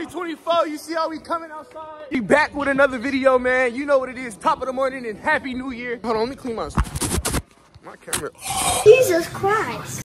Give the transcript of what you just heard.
2024. You see how we coming outside? We back with another video, man. You know what it is. Top of the morning and Happy New Year. Hold on, let me clean my camera. Jesus Christ.